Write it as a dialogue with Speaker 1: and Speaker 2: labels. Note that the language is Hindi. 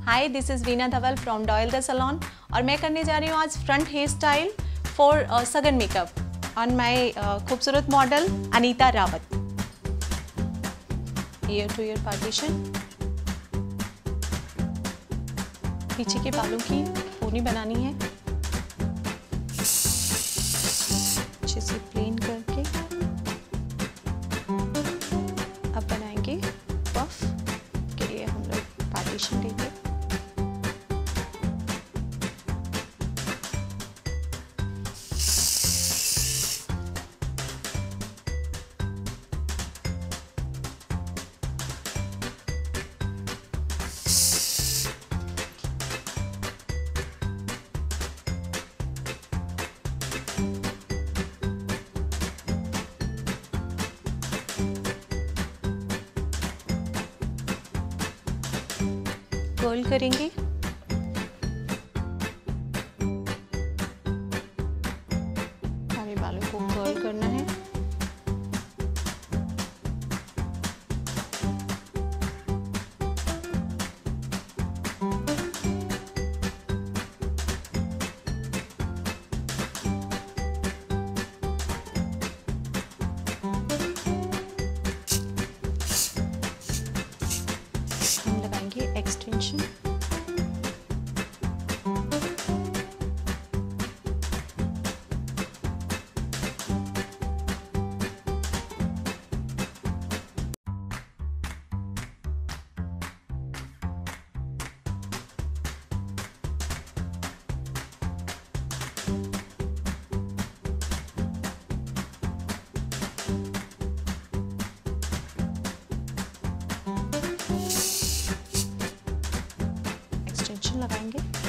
Speaker 1: Hi, this is Veena Dhawal from Doyle the salon और मैं करने जा रही हूँ आज front hair style for shagun makeup on my खूबसूरत model Anita Rawat. Ear to ear partition, पीछे के बालों की पोनी बनानी है, अच्छे से प्लेन करके अब बनाएंगे पफ के लिए हम लोग पार्टीशन लेंगे। कर्ल करेंगे, सारे बालों को कर्ल करना है। हम लगाएंगे एक्सटेंशन, लगाएंगे।